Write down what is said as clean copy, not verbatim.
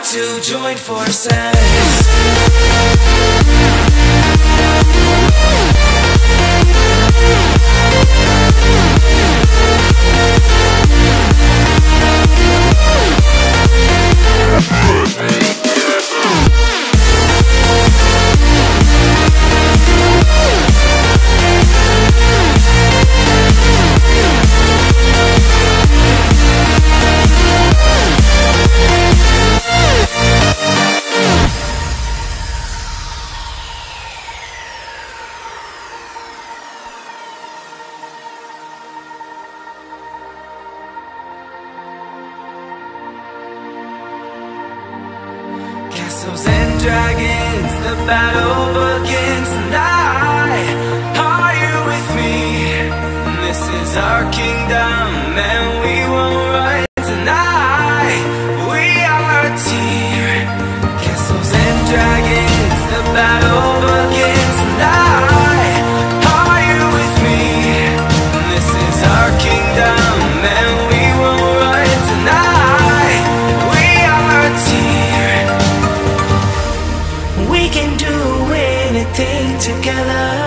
to join forces. Castles and dragons, the battle begins tonight. Are you with me? This is our kingdom and we won't run tonight. We are a team. Castles and dragons, the battle begins tonight. Are you with me? This is our kingdom and we won't run tonight. We are a team. We can do anything together.